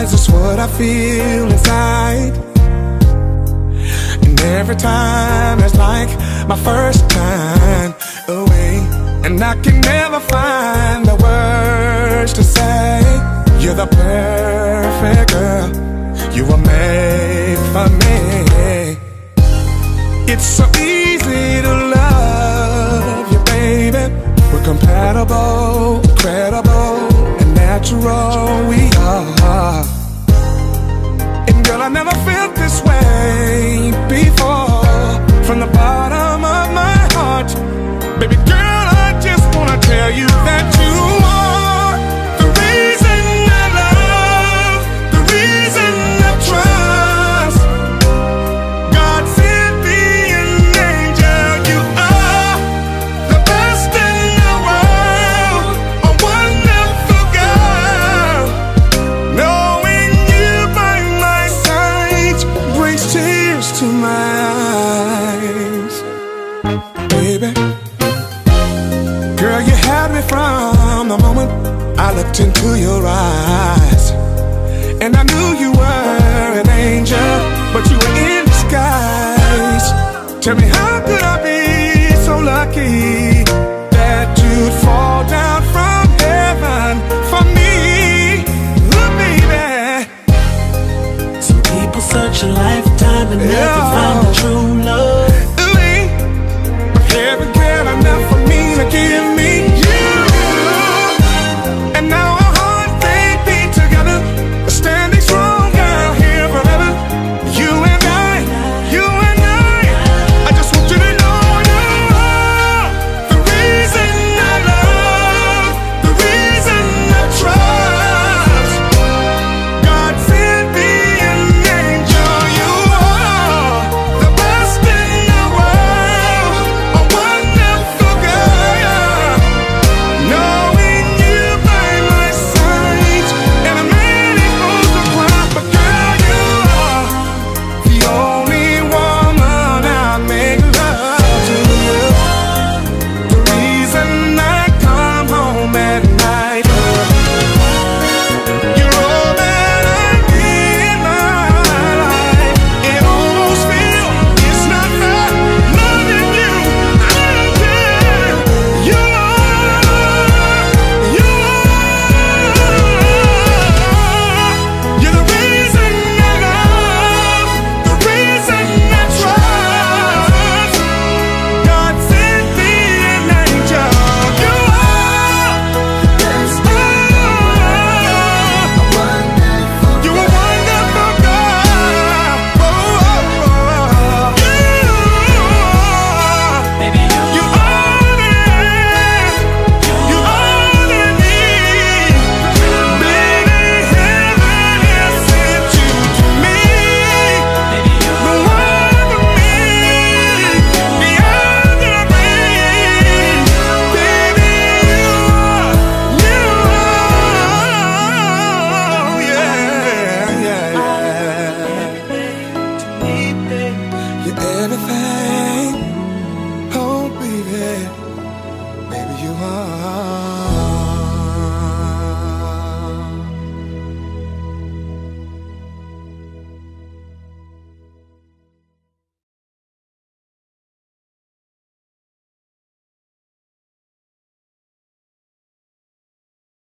eyes, it's what I feel inside. And every time it's like my first time away, and I can never find the words to say. You're the perfect girl, you were made for me. It's so easy to love you, baby. We're compatible, credible, and natural we are. And girl, I never felt this way before. From the bottom of my heart, baby girl, I just wanna tell you that you are the reason I love, the reason I trust. God sent me an angel. You are the best in the world, a wonderful girl. Knowing you by my side brings tears to my eyes. Baby, girl, you had me from the moment I looked into your eyes. And I knew you were an angel, but you were in disguise. Tell me, how could I be so lucky that you'd fall down from heaven for me? Look, baby, some people search a lifetime and never find the true love. Heaven cared enough for me to give me you. And now our hearts, they beat together, standing strong out here forever. You and I, I just want you to know you are the reason I love, the reason I trust. God sent me an angel. You are the best in the world, a wonderful girl. Knowing you by my side, and a man is supposed to cry, but girl, you are the only woman I make love to. The reason I come home at night. You're all that I need in my life. It almost feels it's not fair loving you. I can't. You are. You're the reason I love, the reason I trust. God sent me an angel. You are the best. You're a wonderful girl. Baby, You are the end. You are the need. Baby, heaven has sent you to me. The one for me, beyond the rain. Baby, you're everything. Oh, baby, you are.